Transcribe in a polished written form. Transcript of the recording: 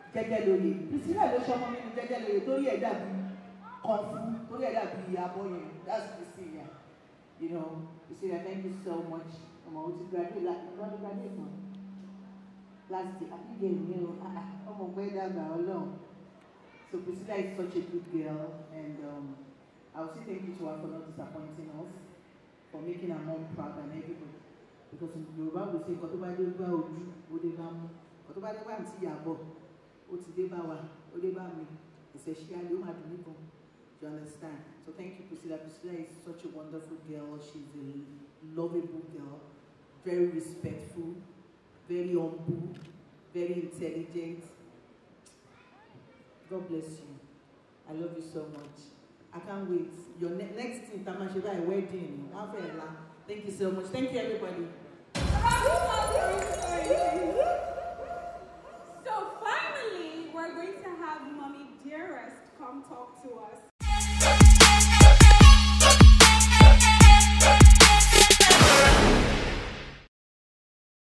jẹ́jẹ́lóye. Priscilla ló ṣọmọ mi ní jẹ́jẹ́lóye torí ẹ̀ dàbí kọ̀ǹfù torí ẹ̀ dàbí abọ́ yẹn. That's Priscilla. You know, Priscilla, thank you so much. Ọmọ o ti graduate from last year. I think you know, ọmọ ọgbẹ́ dàgbà ọlọ́run. So Priscilla is such a good girl, and I will say thank you to her for not disappointing us, for making her mom proud and everybody. Because in Yoruba we say, "Koto ba de ba oju, o de ba mu. Koto ba de ba nti yabo, o ti de ba wa, o de ba mi." Essentially, o ma do nibon. Do you understand? So thank you, Priscilla. Priscilla is such a wonderful girl. She's a lovable girl, very respectful, very humble, very intelligent. God bless you. I love you so much. I can't wait. Your next thing, Tamashiba, wedding. Thank you so much. Thank you, everybody. So finally, we're going to have Mommy Dearest come talk to us.